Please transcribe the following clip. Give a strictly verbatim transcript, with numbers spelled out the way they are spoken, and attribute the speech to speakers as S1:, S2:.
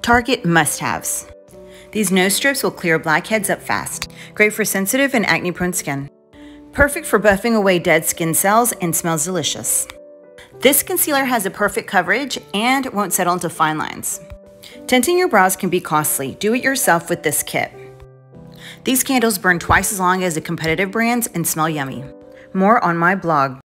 S1: Target must-haves. These nose strips will clear blackheads up fast. Great for sensitive and acne-prone skin. Perfect for buffing away dead skin cells and smells delicious. This concealer has a perfect coverage and won't settle into fine lines. Tinting your brows can be costly. Do it yourself with this kit. These candles burn twice as long as the competitive brands and smell yummy. More on my blog.